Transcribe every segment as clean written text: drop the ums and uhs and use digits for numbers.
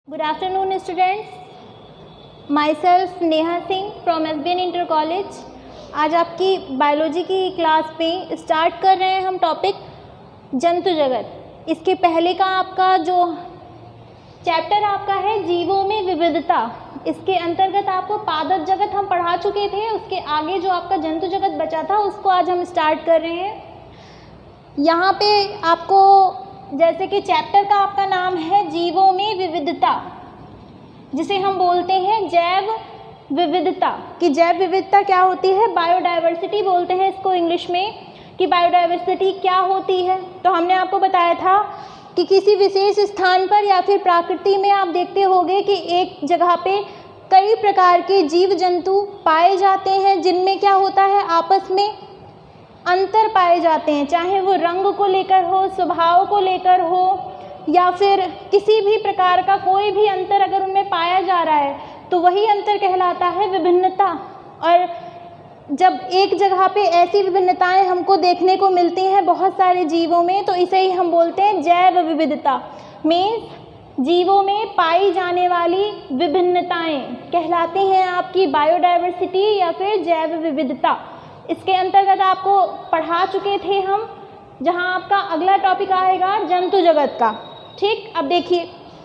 Good afternoon students, myself Neha Singh from SBN inter college. आज आपकी biology की क्लास में स्टार्ट कर रहे हैं हम टॉपिक जंतु जगत। इसके पहले का आपका जो चैप्टर आपका है जीवों में विविधता, इसके अंतर्गत आपको पादप जगत हम पढ़ा चुके थे। उसके आगे जो आपका जंतु जगत बचा था उसको आज हम स्टार्ट कर रहे हैं। यहाँ पे आपको जैसे कि चैप्टर का आपका नाम है जीवों में विविधता, जिसे हम बोलते हैं जैव विविधता। कि जैव विविधता क्या होती है, बायोडाइवर्सिटी बोलते हैं इसको इंग्लिश में। कि बायोडाइवर्सिटी क्या होती है, तो हमने आपको बताया था कि किसी विशेष स्थान पर या फिर प्रकृति में आप देखते होंगे कि एक जगह पे कई प्रकार के जीव जंतु पाए जाते हैं, जिनमें क्या होता है आपस में अंतर पाए जाते हैं, चाहे वो रंग को लेकर हो, स्वभाव को लेकर हो, या फिर किसी भी प्रकार का कोई भी अंतर अगर उनमें पाया जा रहा है तो वही अंतर कहलाता है विभिन्नता। और जब एक जगह पे ऐसी विभिन्नताएं हमको देखने को मिलती हैं बहुत सारे जीवों में, तो इसे ही हम बोलते हैं जैव विविधता। मीन्स जीवों में पाई जाने वाली विभिन्नताएं कहलाती हैं आपकी बायोडाइवर्सिटी या फिर जैव विविधता। इसके अंतर्गत आपको पढ़ा चुके थे हम, जहां आपका अगला टॉपिक आएगा जंतु जगत का। ठीक, अब देखिए,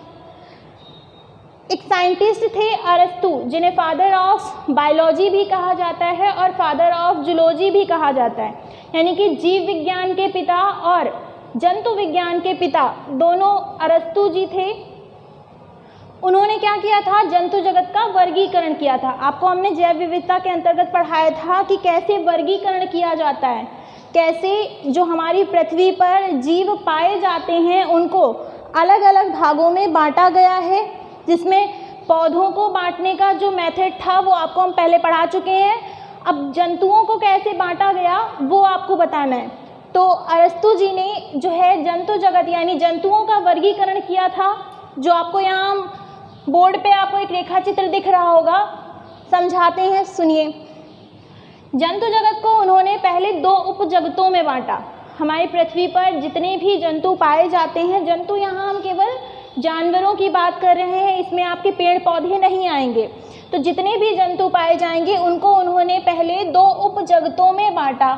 एक साइंटिस्ट थे अरस्तु, जिन्हें फादर ऑफ बायोलॉजी भी कहा जाता है और फादर ऑफ जूलॉजी भी कहा जाता है, यानी कि जीव विज्ञान के पिता और जंतु विज्ञान के पिता दोनों अरस्तु जी थे। उन्होंने क्या किया था, जंतु जगत का वर्गीकरण किया था। आपको हमने जैव विविधता के अंतर्गत पढ़ाया था कि कैसे वर्गीकरण किया जाता है, कैसे जो हमारी पृथ्वी पर जीव पाए जाते हैं उनको अलग अलग भागों में बांटा गया है, जिसमें पौधों को बांटने का जो मेथड था वो आपको हम पहले पढ़ा चुके हैं। अब जंतुओं को कैसे बांटा गया वो आपको बताना है। तो अरस्तु जी ने जो है जंतु जगत यानी जंतुओं का वर्गीकरण किया था, जो आपको यहाँ बोर्ड पे आपको एक रेखा चित्र दिख रहा होगा, समझाते हैं, सुनिए। जंतु जगत को उन्होंने पहले दो उपजगतों में बांटा। हमारी पृथ्वी पर जितने भी जंतु पाए जाते हैं, जंतु यहाँ हम केवल जानवरों की बात कर रहे हैं, इसमें आपके पेड़ पौधे नहीं आएंगे। तो जितने भी जंतु पाए जाएंगे उनको उन्होंने पहले दो उपजगतों में बांटा।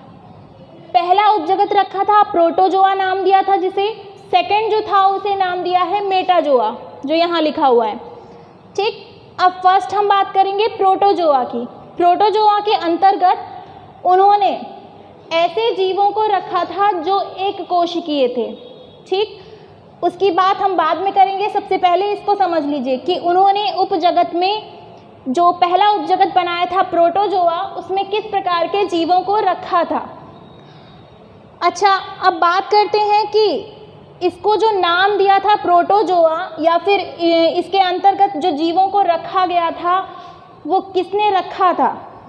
पहला उपजगत रखा था प्रोटोजोआ नाम दिया था जिसे, सेकंड जो था उसे नाम दिया है मेटाजोआ, जो यहाँ लिखा हुआ है। ठीक, अब फर्स्ट हम बात करेंगे प्रोटोजोआ की। प्रोटोजोआ के अंतर्गत उन्होंने ऐसे जीवों को रखा था जो एक कोशिकीय थे। ठीक, उसकी बात हम बाद में करेंगे, सबसे पहले इसको समझ लीजिए कि उन्होंने उपजगत में जो पहला उपजगत बनाया था प्रोटोजोआ, उसमें किस प्रकार के जीवों को रखा था। अच्छा, अब बात करते हैं कि इसको जो नाम दिया था प्रोटोजोआ, या फिर इसके अंतर्गत जो जीवों को रखा गया था वो किसने रखा था।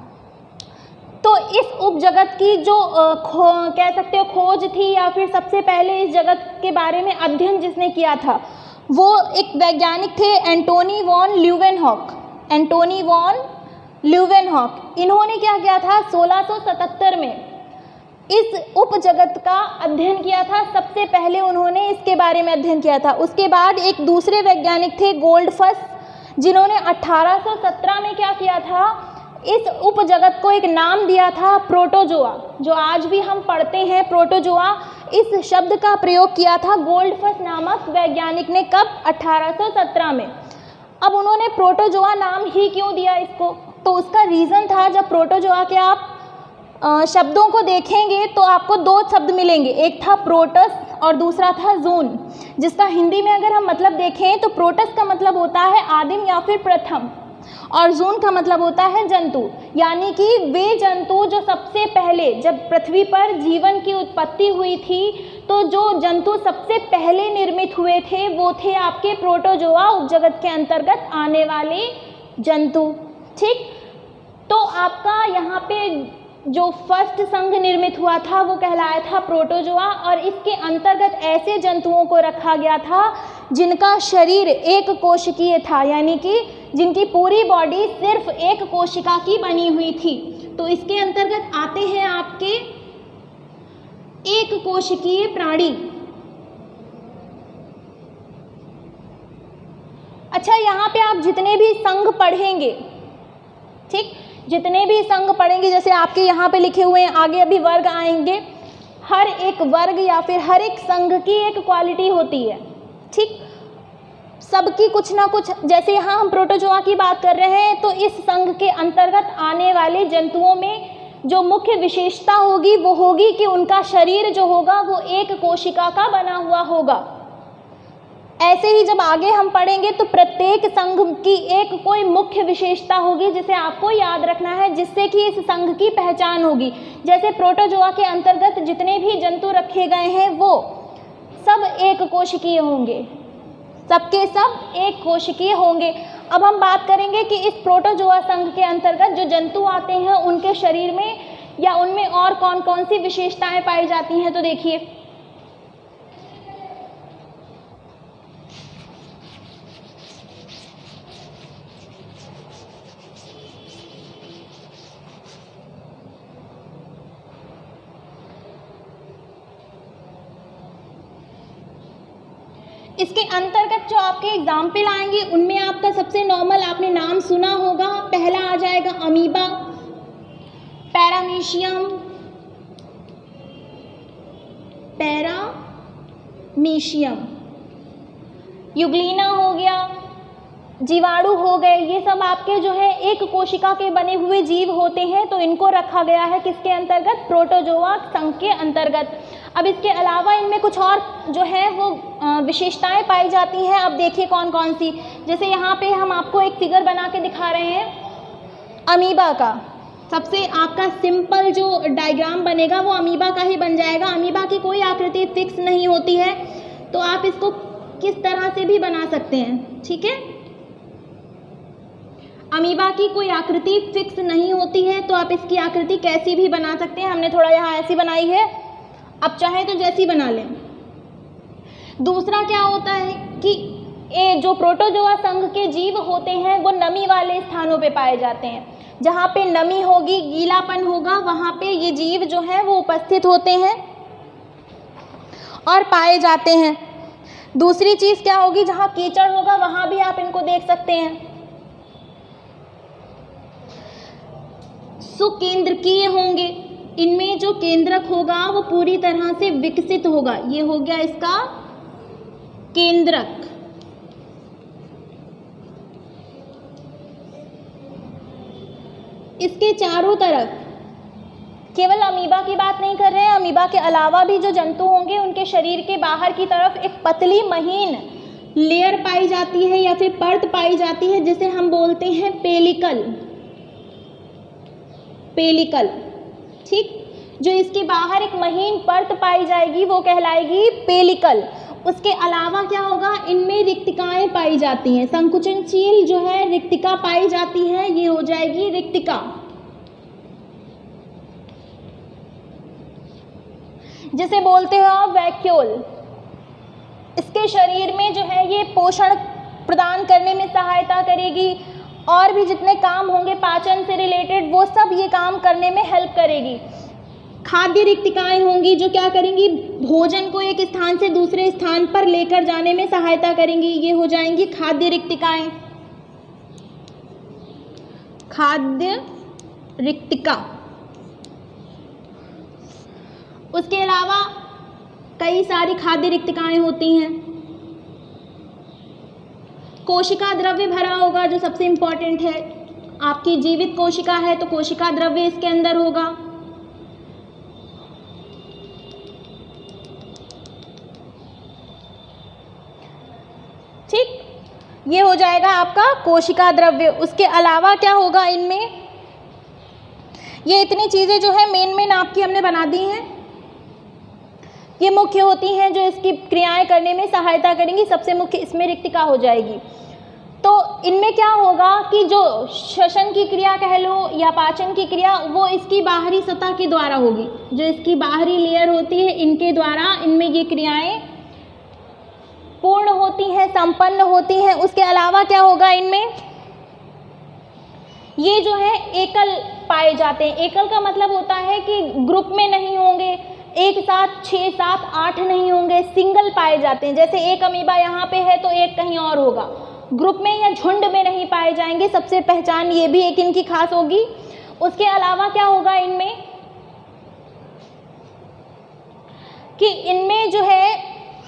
तो इस उपजगत की जो कह सकते हो खोज थी, या फिर सबसे पहले इस जगत के बारे में अध्ययन जिसने किया था वो एक वैज्ञानिक थे Antonie van Leeuwenhoek. Antonie van Leeuwenhoek, इन्होंने क्या किया था 1677 में इस उपजगत का अध्ययन किया था। सबसे पहले उन्होंने इसके बारे में अध्ययन किया था। उसके बाद एक दूसरे वैज्ञानिक थे गोल्डफस, जिन्होंने 1817 में क्या किया था, इस उपजगत को एक नाम दिया था प्रोटोजोआ, जो आज भी हम पढ़ते हैं प्रोटोजोआ। इस शब्द का प्रयोग किया था गोल्डफस नामक वैज्ञानिक ने, कब, 1817 में। अब उन्होंने प्रोटोजोआ नाम ही क्यों दिया इसको, तो उसका रीज़न था, जब प्रोटोजोआ के आप शब्दों को देखेंगे तो आपको दो शब्द मिलेंगे, एक था प्रोटस और दूसरा था जून, जिसका हिंदी में अगर हम मतलब देखें तो प्रोटस का मतलब होता है आदिम या फिर प्रथम, और जून का मतलब होता है जंतु। यानी कि वे जंतु जो सबसे पहले, जब पृथ्वी पर जीवन की उत्पत्ति हुई थी, तो जो जंतु सबसे पहले निर्मित हुए थे वो थे आपके प्रोटोजोआ उपजगत के अंतर्गत आने वाले जंतु। ठीक, तो आपका यहाँ पे जो फर्स्ट संघ निर्मित हुआ था वो कहलाया था प्रोटोजोआ, और इसके अंतर्गत ऐसे जंतुओं को रखा गया था जिनका शरीर एक कोशिकीय था, यानी कि जिनकी पूरी बॉडी सिर्फ एक कोशिका की बनी हुई थी। तो इसके अंतर्गत आते हैं आपके एक कोशिकीय प्राणी। अच्छा, यहाँ पे आप जितने भी संघ पढ़ेंगे, ठीक, जितने भी संघ पढ़ेंगे, जैसे आपके यहाँ पे लिखे हुए हैं, आगे अभी वर्ग आएंगे, हर एक वर्ग या फिर हर एक संघ की एक क्वालिटी होती है, ठीक, सबकी कुछ ना कुछ। जैसे यहाँ हम प्रोटोजोआ की बात कर रहे हैं, तो इस संघ के अंतर्गत आने वाले जंतुओं में जो मुख्य विशेषता होगी वो होगी कि उनका शरीर जो होगा वो एक कोशिका का बना हुआ होगा। ऐसे ही जब आगे हम पढ़ेंगे तो प्रत्येक संघ की एक कोई मुख्य विशेषता होगी जिसे आपको याद रखना है, जिससे कि इस संघ की पहचान होगी। जैसे प्रोटोजोआ के अंतर्गत जितने भी जंतु रखे गए हैं वो सब एक कोशिकीय होंगे, सबके सब एक कोशिकीय होंगे। अब हम बात करेंगे कि इस प्रोटोजोआ संघ के अंतर्गत जो जंतु आते हैं उनके शरीर में या उनमें और कौन कौन सी विशेषताएं पाई जाती हैं। तो देखिए, इसके अंतर्गत जो आपके एग्जाम्पल आएंगे उनमें आपका सबसे नॉर्मल आपने नाम सुना होगा, पहला आ जाएगा अमीबा, पैरामीशियम, यूग्लिना हो गया, जीवाणु हो गए, ये सब आपके जो है एक कोशिका के बने हुए जीव होते हैं। तो इनको रखा गया है किसके अंतर्गत? प्रोटोजोआ संघ के अंतर्गत। अब इसके अलावा इनमें कुछ और जो है वो विशेषताएं पाई जाती हैं। अब देखिए कौन कौन सी, जैसे यहाँ पे हम आपको एक फिगर बना के दिखा रहे हैं अमीबा का। सबसे आपका सिंपल जो डायग्राम बनेगा वो अमीबा का ही बन जाएगा। अमीबा की कोई आकृति फिक्स नहीं होती है, तो आप इसको किस तरह से भी बना सकते हैं, ठीक है। अमीबा की कोई आकृति फिक्स नहीं होती है, तो आप इसकी आकृति कैसी भी बना सकते हैं। हमने थोड़ा यहाँ ऐसी बनाई है, अब चाहे तो जैसी बना लें। दूसरा क्या होता है कि ये जो प्रोटोजोआ संघ के जीव होते हैं वो नमी वाले स्थानों पे पाए जाते हैं। जहाँ पे नमी होगी, गीलापन होगा, वहाँ पे ये जीव जो है वो उपस्थित होते हैं और पाए जाते हैं। दूसरी चीज़ क्या होगी, जहाँ कीचड़ होगा वहाँ भी आप इनको देख सकते हैं। सुकेंद्रकीय होंगे, इनमें जो केंद्रक होगा वो पूरी तरह से विकसित होगा। ये हो गया इसका केंद्रक। इसके चारों तरफ, केवल अमीबा की बात नहीं कर रहे हैं, अमीबा के अलावा भी जो जंतु होंगे उनके शरीर के बाहर की तरफ एक पतली महीन लेयर पाई जाती है या फिर परत पाई जाती है, जिसे हम बोलते हैं पेलिकल। ठीक, जो इसके बाहर एक महीन परत पाई जाएगी वो कहलाएगी पेलिकल। उसके अलावा क्या होगा, इनमें रिक्तिकाएं पाई जाती हैं। संकुचनशील जो है रिक्तिका पाई जाती है, ये हो जाएगी रिक्तिका। जिसे बोलते हो आप वैक्यूल। इसके शरीर में जो है ये पोषण प्रदान करने में सहायता करेगी, और भी जितने काम होंगे पाचन से रिलेटेड वो सब ये काम करने में हेल्प करेगी। खाद्य रिक्तिकाएं होंगी जो क्या करेंगी, भोजन को एक स्थान से दूसरे स्थान पर लेकर जाने में सहायता करेंगी, ये हो जाएंगी खाद्य रिक्तिकाएं। खाद्य रिक्तिका। उसके अलावा कई सारी खाद्य रिक्तिकाएं होती हैं। कोशिका द्रव्य भरा होगा जो सबसे इम्पॉर्टेंट है। आपकी जीवित कोशिका है तो कोशिका द्रव्य इसके अंदर होगा। ठीक, ये हो जाएगा आपका कोशिका द्रव्य। उसके अलावा क्या होगा इनमें, ये इतनी चीज़ें जो है मेन आपकी हमने बना दी हैं, ये मुख्य होती हैं जो इसकी क्रियाएं करने में सहायता करेंगी। सबसे मुख्य इसमें रिक्तिका हो जाएगी। तो इनमें क्या होगा कि जो श्वसन की क्रिया कह लो या पाचन की क्रिया, वो इसकी बाहरी सतह के द्वारा होगी। जो इसकी बाहरी लेयर होती है इनके द्वारा इनमें ये क्रियाएं पूर्ण होती हैं, संपन्न होती हैं। उसके अलावा क्या होगा, इनमें ये जो है एकल पाए जाते हैं। एकल का मतलब होता है कि ग्रुप में नहीं होंगे, एक साथ 6, 7, 8 नहीं होंगे, सिंगल पाए जाते हैं। जैसे एक अमीबा यहाँ पे है तो एक कहीं और होगा, ग्रुप में या झुंड में नहीं पाए जाएंगे, सबसे पहचान ये भी एक इनकी खास होगी। उसके अलावा क्या होगा इनमें कि इनमें जो है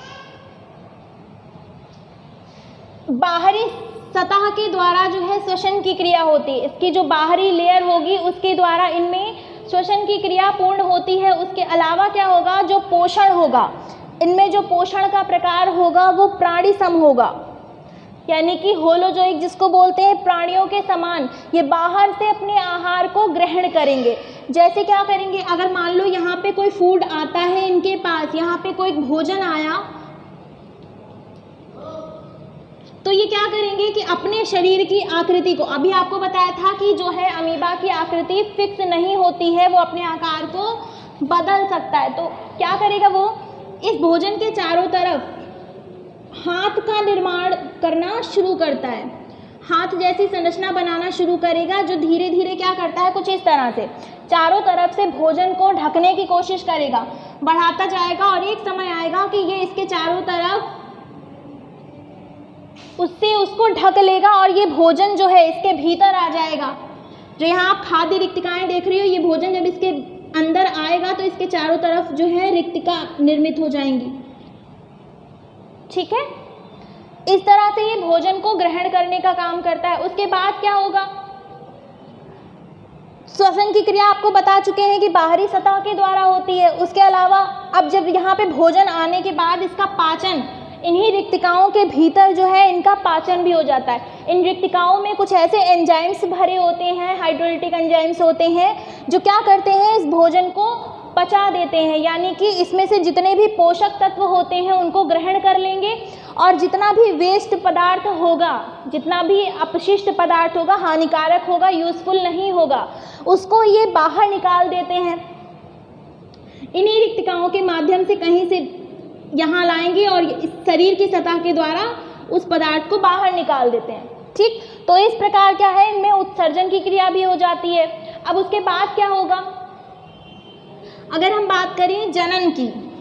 बाहरी सतह के द्वारा जो है श्वसन की क्रिया होती है। इसकी जो बाहरी लेयर होगी उसके द्वारा इनमें श्वसन की क्रिया पूर्ण होती है। उसके अलावा क्या होगा, जो पोषण होगा, इनमें जो पोषण का प्रकार होगा वो प्राणी सम होगा, यानी कि होलोजोइक जिसको बोलते हैं, प्राणियों के समान ये बाहर से अपने आहार को ग्रहण करेंगे। जैसे क्या करेंगे, अगर मान लो यहाँ पे कोई फूड आता है इनके पास, यहाँ पे कोई भोजन आया, तो ये क्या करेंगे कि अपने शरीर की आकृति को, अभी आपको बताया था कि जो है अमीबा की आकृति फिक्स नहीं होती है, वो अपने आकार को बदल सकता है। तो क्या करेगा, वो इस भोजन के चारों तरफ हाथ का निर्माण करना शुरू करता है, हाथ जैसी संरचना बनाना शुरू करेगा, जो धीरे धीरे क्या करता है, कुछ इस तरह से चारों तरफ से भोजन को ढकने की कोशिश करेगा, बढ़ाता जाएगा और एक समय आएगा कि ये इसके चारों तरफ उससे उसको ढक लेगा और ये भोजन जो है इसके भीतर आ जाएगा। जो यहाँ आप खाद्य रिक्तिकाएं देख रही हो, ये भोजन जब इसके अंदर आएगा तो इसके चारों तरफ जो है रिक्तिका निर्मित हो जाएंगी। ठीक है, इस तरह से ये भोजन को ग्रहण करने का काम करता है। उसके बाद क्या होगा, श्वसन की क्रिया आपको बता चुके हैं कि बाहरी सतह के द्वारा होती है। उसके अलावा अब जब यहाँ पे भोजन आने के बाद इसका पाचन, इन्हीं रिक्तिकाओं के भीतर जो है इनका पाचन भी हो जाता है। इन रिक्तिकाओं में कुछ ऐसे एंजाइम्स भरे होते हैं, हाइड्रोलिटिक एंजाइम्स होते हैं, जो क्या करते हैं, इस भोजन को पचा देते हैं, यानी कि इसमें से जितने भी पोषक तत्व होते हैं उनको ग्रहण कर लेंगे और जितना भी वेस्ट पदार्थ होगा, जितना भी अपशिष्ट पदार्थ होगा, हानिकारक होगा, यूजफुल नहीं होगा, उसको ये बाहर निकाल देते हैं। इन्हीं रिक्तिकाओं के माध्यम से कहीं से यहाँ लाएंगे और इस शरीर की सतह के द्वारा उस पदार्थ को बाहर निकाल देते हैं। ठीक, तो इस प्रकार क्या है, इनमें उत्सर्जन की क्रिया भी हो जाती है। अब उसके बाद क्या होगा, अगर हम बात करें जनन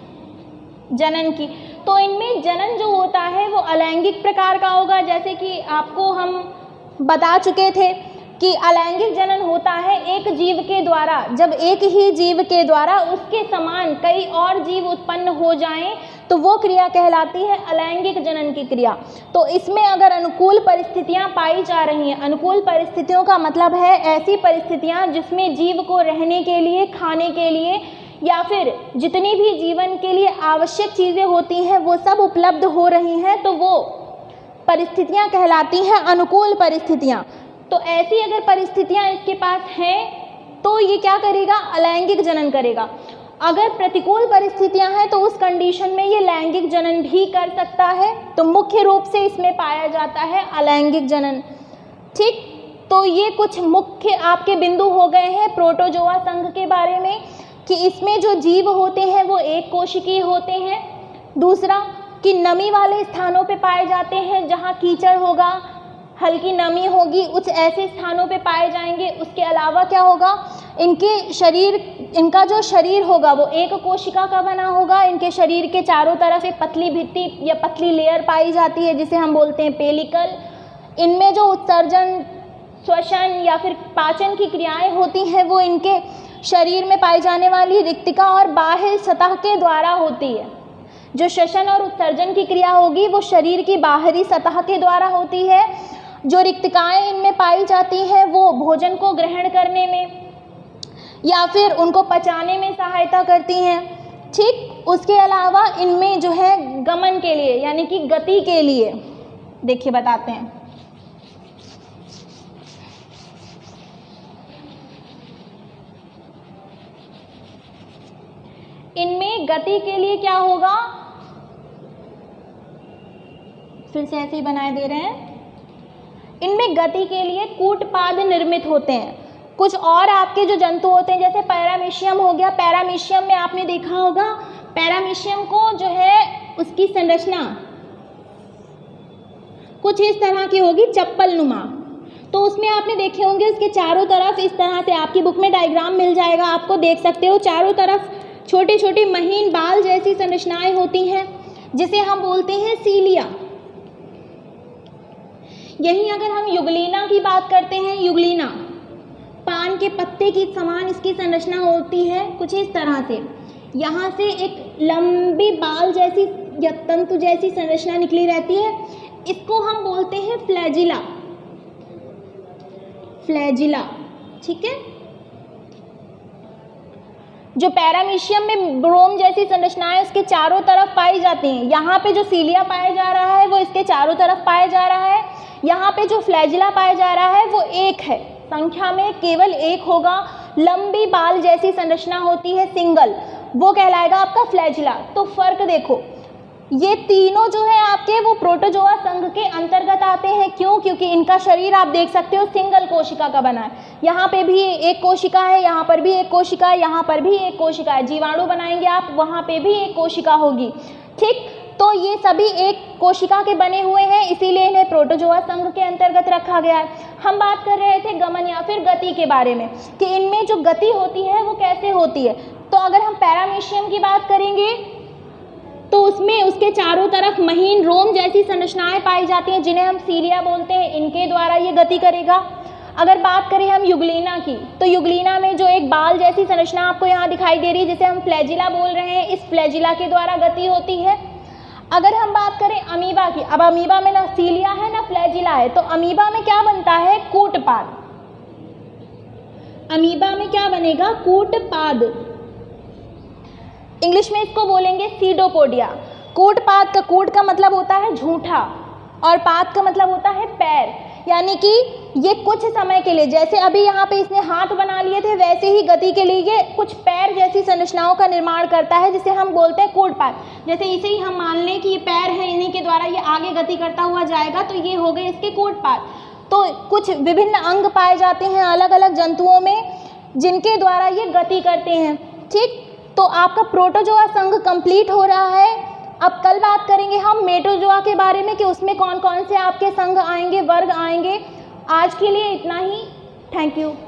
की, तो इनमें जनन जो होता है वो अलैंगिक प्रकार का होगा। जैसे कि आपको हम बता चुके थे कि अलैंगिक जनन होता है एक जीव के द्वारा, जब एक ही जीव के द्वारा उसके समान कई और जीव उत्पन्न हो जाएं तो वो क्रिया कहलाती है अलैंगिक जनन की क्रिया। तो इसमें अगर अनुकूल परिस्थितियां पाई जा रही हैं, अनुकूल परिस्थितियों का मतलब है ऐसी परिस्थितियां जिसमें जीव को रहने के लिए, खाने के लिए या फिर जितनी भी जीवन के लिए आवश्यक चीज़ें होती हैं वो सब उपलब्ध हो रही हैं, तो वो परिस्थितियां कहलाती हैं अनुकूल परिस्थितियां। तो ऐसी अगर परिस्थितियां इसके पास हैं तो ये क्या करेगा, अलैंगिक जनन करेगा। अगर प्रतिकूल परिस्थितियां हैं तो उस कंडीशन में ये लैंगिक जनन भी कर सकता है। तो मुख्य रूप से इसमें पाया जाता है अलैंगिक जनन। ठीक, तो ये कुछ मुख्य आपके बिंदु हो गए हैं प्रोटोजोआ संघ के बारे में, कि इसमें जो जीव होते हैं वो एक कोशिकीय होते हैं। दूसरा कि नमी वाले स्थानों पे पाए जाते हैं, जहाँ कीचड़ होगा, हल्की नमी होगी, कुछ ऐसे स्थानों पे पाए जाएंगे। उसके अलावा क्या होगा, इनका जो शरीर होगा वो एक कोशिका का बना होगा। इनके शरीर के चारों तरफ एक पतली भित्ति या पतली लेयर पाई जाती है जिसे हम बोलते हैं पेलिकल। इनमें जो उत्सर्जन, श्वसन या फिर पाचन की क्रियाएं होती हैं वो इनके शरीर में पाई जाने वाली रिक्तिका और बाह्य सतह के द्वारा होती है। जो श्वसन और उत्सर्जन की क्रिया होगी वो शरीर की बाहरी सतह के द्वारा होती है। जो रिक्तिकाएं इनमें पाई जाती हैं वो भोजन को ग्रहण करने में या फिर उनको पचाने में सहायता करती हैं। ठीक, उसके अलावा इनमें जो है गमन के लिए यानी कि गति के लिए, देखिए बताते हैं, इनमें गति के लिए क्या होगा, फिर से ऐसे ही बनाए दे रहे हैं। इनमें गति के लिए कूटपाद निर्मित होते हैं। कुछ और आपके जो जंतु होते हैं जैसे पैरामीशियम हो गया, पैरामीशियम में आपने देखा होगा, पैरामीशियम को जो है उसकी संरचना कुछ इस तरह की होगी, चप्पल नुमा। तो उसमें आपने देखे होंगे उसके चारों तरफ इस तरह से, आपकी बुक में डायग्राम मिल जाएगा, आपको देख सकते हो, चारों तरफ छोटे छोटे महीन बाल जैसी संरचनाएं होती हैं जिसे हम बोलते हैं सीलिया। यहीं अगर हम युगलीना की बात करते हैं, युगलीना पान के पत्ते की समान इसकी संरचना होती है कुछ इस तरह से। यहाँ से एक लंबी बाल जैसी या तंतु जैसी संरचना निकली रहती है, इसको हम बोलते हैं फ्लैजिला, फ्लैजिला, ठीक है। जो पैरामीशियम में ब्रोम जैसी संरचनाएं उसके चारों तरफ पाई जाती हैं। यहाँ पे जो सीलिया पाया जा रहा है वो इसके चारों तरफ पाया जा रहा है। यहाँ पे जो फ्लैजिला पाया जा रहा है वो एक है, संख्या में केवल एक होगा। लंबी बाल जैसी संरचना होती है सिंगल, वो कहलाएगा आपका फ्लैजिला। तो फर्क देखो, ये तीनों जो है आपके वो प्रोटोजोआ संघ के अंतर्गत आते हैं। क्यों? क्योंकि इनका शरीर आप देख सकते हो सिंगल कोशिका का बना है। यहाँ पे भी एक कोशिका है, यहाँ पर भी एक कोशिका है, यहाँ पर भी एक कोशिका है। जीवाणु बनाएंगे आप, वहाँ पे भी एक कोशिका होगी, ठीक। तो ये सभी एक कोशिका के बने हुए हैं, इसीलिए इन्हें प्रोटोजोआ संघ के अंतर्गत रखा गया है। हम बात कर रहे थे गमन या फिर गति के बारे में कि इनमें जो गति होती है वो कैसे होती है। तो अगर हम पैरामीशियम की बात करेंगे तो उसमें उसके चारों तरफ महीन रोम जैसी संरचनाएं पाई जाती हैं, जिन्हें हम सीलिया बोलते हैं। इनके द्वारा ये गति करेगा। अगर बात करें हम युगलीना की, तो युगलीना में जो एक बाल जैसी संरचना आपको यहाँ दिखाई दे रही है, जिसे हम फ्लैजिला बोल रहे हैं, इस फ्लैजिला के द्वारा गति होती है। अगर हम बात करें अमीबा की, अब अमीबा में ना सीलिया है ना फ्लैजिला है, तो अमीबा में क्या बनता है? कूटपाद। अमीबा में क्या बनेगा? कूटपाद। इंग्लिश में इसको बोलेंगे सीडोपोडिया। कूटपाद का कूट का मतलब होता है झूठा और पाद का मतलब होता है पैर, यानी कि ये कुछ समय के लिए, जैसे अभी यहाँ पे इसने हाथ बना लिए थे, वैसे ही गति के लिए ये कुछ पैर जैसी संरचनाओं का निर्माण करता है, जिसे हम बोलते हैं कूटपाद। जैसे इसे ही हम मान लें कि ये पैर है, इन्हीं के द्वारा ये आगे गति करता हुआ जाएगा, तो ये हो गए इसके कूटपाद। तो कुछ विभिन्न अंग पाए जाते हैं अलग अलग जंतुओं में, जिनके द्वारा ये गति करते हैं, ठीक। तो आपका प्रोटोजोआ संघ कंप्लीट हो रहा है। अब कल बात करेंगे हम मेटोजोआ के बारे में कि उसमें कौन कौन से आपके संघ आएंगे, वर्ग आएंगे। आज के लिए इतना ही। Thank you.